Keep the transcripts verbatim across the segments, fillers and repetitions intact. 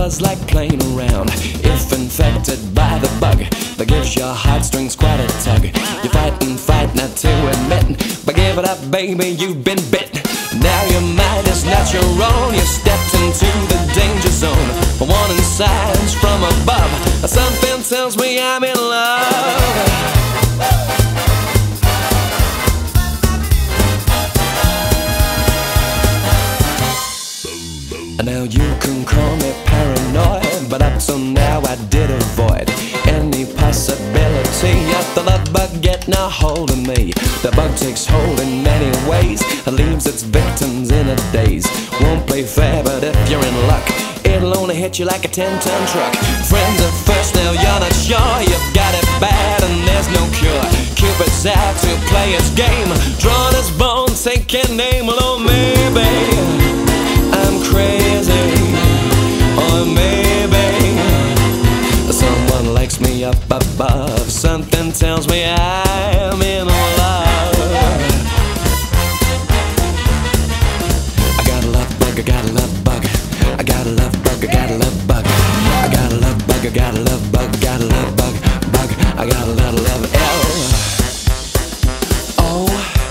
buzz like playing around. If infected by the bug that gives your heartstrings quite a tug, you fight and fight not to admit, but give it up baby, you've been bit. Now your mind is not your own, you stepped into the danger zone. Warning signs from above, something tells me I'm in love. Now you can call me paranoid, but up till now I did avoid any possibility of the love bug getting a hold of me. The bug takes hold in many ways and leaves its victims in a daze. Won't play fair, but if you're in luck, it'll only hit you like a ten-ton truck. Friends at first, now you're not sure. You've got it bad and there's no cure. Cupid's out to play his game, drawing his bone, taking aim. Oh, maybe I'm crazy, or maybe someone likes me up above. Something tells me I'm in love. I got a love bug, I got a love bug, I got a love bug, I got a love bug, I got a love bug, I got a love bug, got a love bug, bug, I got a lot of love. L O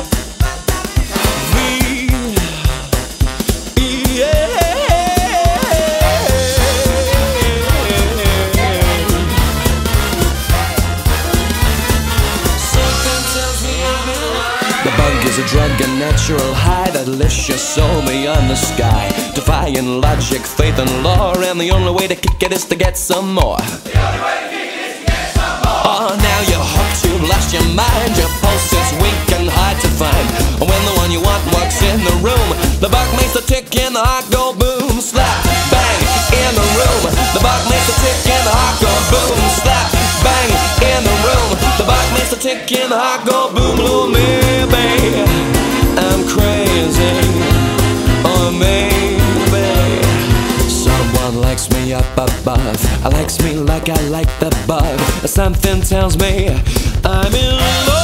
a drug, a natural high that lifts your soul beyond the sky, defying logic, faith and law, and the only way to kick it is to get some more. The only way to kick it is to get some more. Oh, now you're hooked, you've lost your mind, your pulse is weak and hard to find. When the one you want walks in the room, the bug makes the tick and the heart go boom, slap, bang, in the room. The bug makes the tick and the heart go boom, slap, bang, in the room. The bug makes the tick and the heart go boom, boom, maybe I'm crazy, or maybe someone likes me up above. I likes me like I like the bug. Something tells me I'm in love.